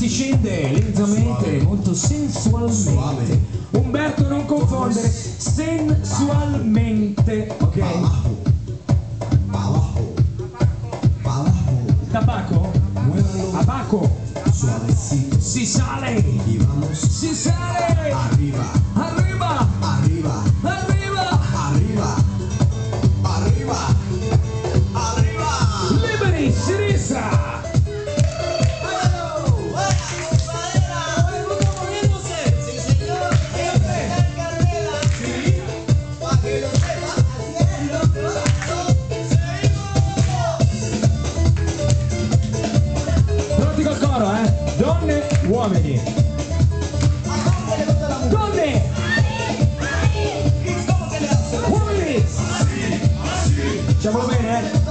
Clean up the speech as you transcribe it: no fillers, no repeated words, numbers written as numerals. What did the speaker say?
si scende lentamente, molto sensualmente. Umberto, non confondere, sensualmente, ok? Tabaco? Abaco? Suavecito. Si sale! Y vamos. Si sale! Arriba. Arriba! Arriba. Arriba! Arriba. Arriba. Arriba. Liberi, sinistra! Pronti col coro, donne, uomini. Donne! Uomini! Facciamolo bene,